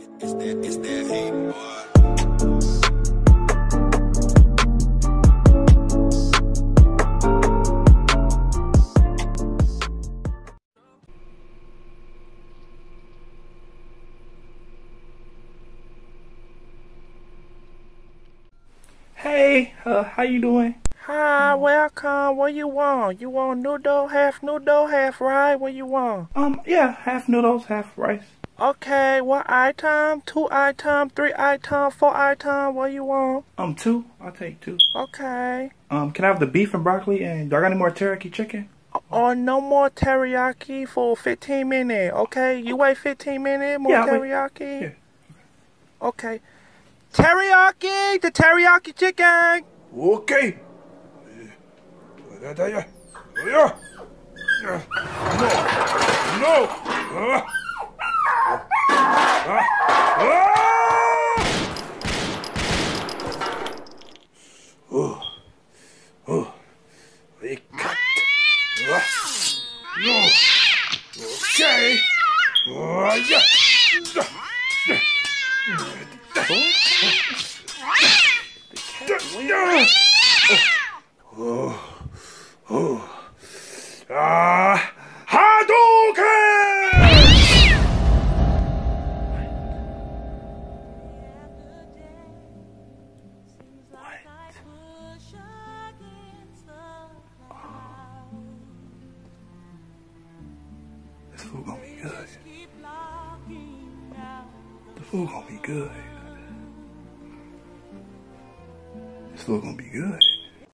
It's that heat, boy. Hey, how you doing? Hi, welcome. What you want? You want noodle, half rice? What you want? Yeah, half noodles, half rice. Okay, what item? 2 item, 3 item, 4 item? What you want? Two. I'll take two. Okay. Can I have the beef and broccoli, and do I got any more teriyaki chicken? Or no more teriyaki for 15 minutes, okay? You wait 15 minutes, more Yeah, teriyaki? Yeah. Okay. Teriyaki! The teriyaki chicken! Okay. No. They cut. No. Okay. Hadouken! This food gonna be good. The food gonna be good. This food gonna be good.